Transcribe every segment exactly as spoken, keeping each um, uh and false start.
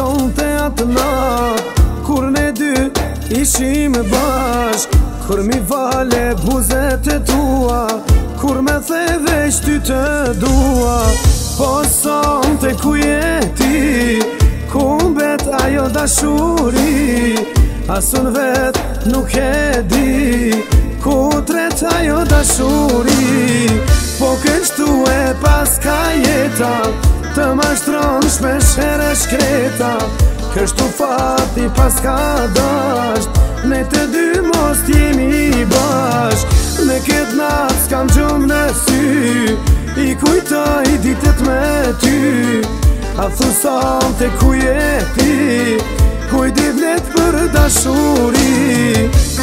sonte atë natë, kur ne dy ishim bashk, kur mi vale buzet e tua, kur me the veç ty të dua. Po sonte ku jeti, ku mbet ajo dashuri, asun vet nuk e di, ku tret ajo dashuri. Po kështu e pas ka jeta, të mashtron shpesh herë shkreta, kështu fati pas ka dasht, ne të dy mos t'jemi bashk. Me ket natë s'kam gjumë në sy, i kujtoj ditët me ty, a thu sonte ku jeti, kujdi vlet për dashuri.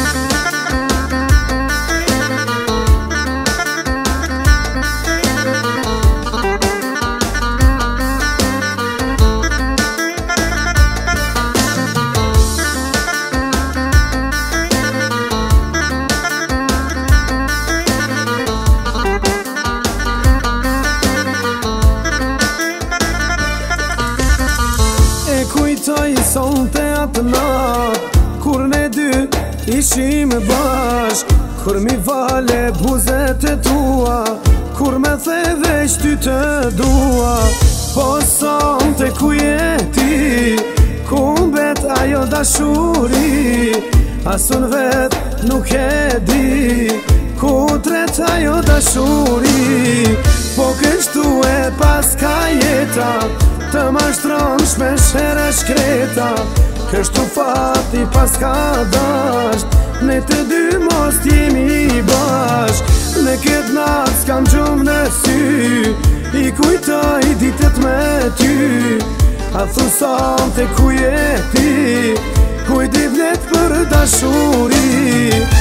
Kujtoj sonte atë natë, kur ne dy ishim bashk, kur mi vale buzet e tua, kur me the veç ty të dua. Po sonte ku jeti, ku mbet ajo dashuri, asun vet nuk e di, ku tret ajo dashuri. Po kështu e pas ka jeta, të mashtron shpesh herë shkreta, kështu fati pas ka dasht, ne të dy mos t'jemi bashk. Me ket natë s'kam gjumë në sy, i kujtoj ditët me ty, a thu sonte ku jeti, kujdi vlet për dashuri.